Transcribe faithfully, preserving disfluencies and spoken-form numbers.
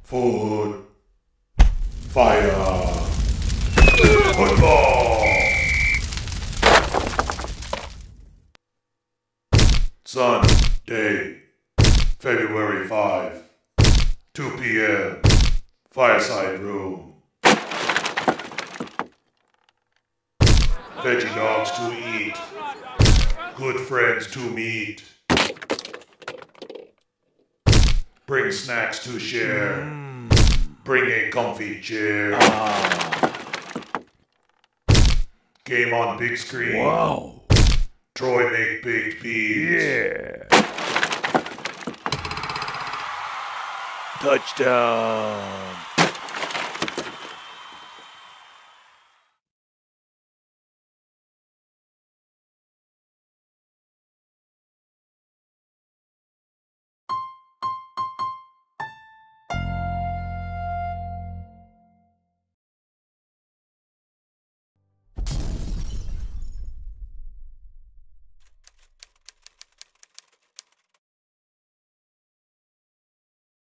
Food. Fire. Football. Sunday, February fifth, two p m Fireside room. Veggie dogs to eat. Good friends to meet. Bring snacks to share. Bring a comfy chair. Ah. Game on big screen. Wow. Troy make baked beans. Yeah. Touchdown.